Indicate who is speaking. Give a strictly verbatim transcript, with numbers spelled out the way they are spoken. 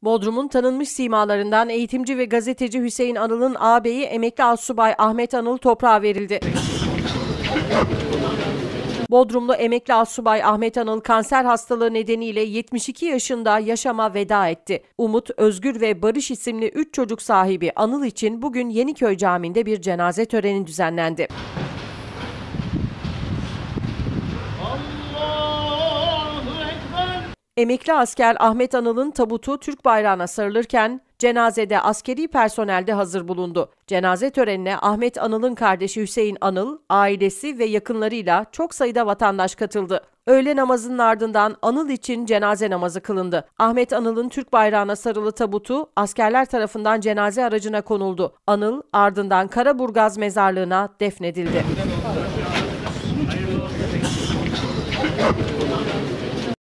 Speaker 1: Bodrum'un tanınmış simalarından eğitimci ve gazeteci Hüseyin Anıl'ın ağabeyi emekli astsubay Ahmet Anıl toprağa verildi. Bodrumlu emekli astsubay Ahmet Anıl kanser hastalığı nedeniyle yetmiş iki yaşında yaşama veda etti. Umut, Özgür ve Barış isimli üç çocuk sahibi Anıl için bugün Yeniköy Camii'nde bir cenaze töreni düzenlendi. Emekli asker Ahmet Anıl'ın tabutu Türk bayrağına sarılırken cenazede askeri personel de hazır bulundu. Cenaze törenine Ahmet Anıl'ın kardeşi Hüseyin Anıl, ailesi ve yakınlarıyla çok sayıda vatandaş katıldı. Öğle namazının ardından Anıl için cenaze namazı kılındı. Ahmet Anıl'ın Türk bayrağına sarılı tabutu askerler tarafından cenaze aracına konuldu. Anıl ardından Karaburgaz mezarlığına defnedildi.